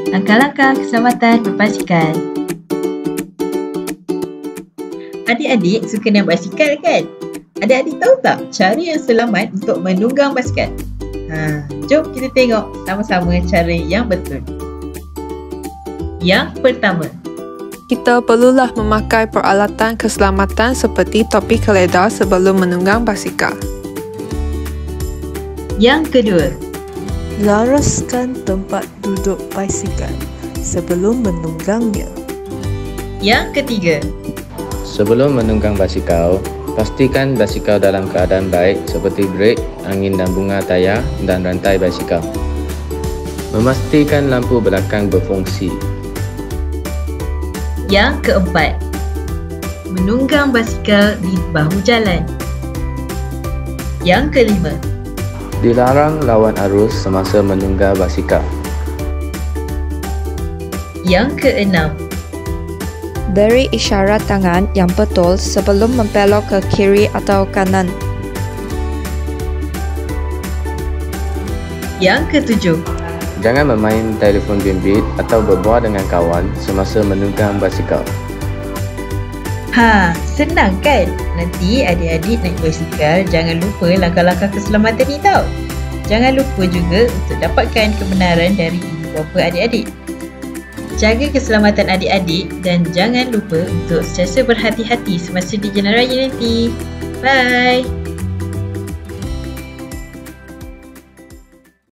Langkah-langkah keselamatan berbasikal. Adik-adik suka naik basikal kan? Adik-adik tahu tak cara yang selamat untuk menunggang basikal? Jom kita tengok sama-sama cara yang betul. Yang pertama, kita perlulah memakai peralatan keselamatan seperti topi keledar sebelum menunggang basikal. Yang kedua, laraskan tempat duduk basikal sebelum menunggangnya. Yang ketiga, sebelum menunggang basikal, pastikan basikal dalam keadaan baik seperti brek, angin dan bunga tayar dan rantai basikal. Memastikan lampu belakang berfungsi. Yang keempat, menunggang basikal di bahu jalan. Yang kelima, dilarang lawan arus semasa menunggang basikal. Yang keenam, beri isyarat tangan yang betul sebelum membelok ke kiri atau kanan. Yang ketujuh, jangan bermain telefon bimbit atau berbual dengan kawan semasa menunggang basikal. Senang kan? Nanti adik-adik naik basikal jangan lupa langkah-langkah keselamatan ni tau. Jangan lupa juga untuk dapatkan kebenaran dari ibu bapa adik-adik. Jaga keselamatan adik-adik dan jangan lupa untuk sentiasa berhati-hati semasa di jalan raya nanti. Bye!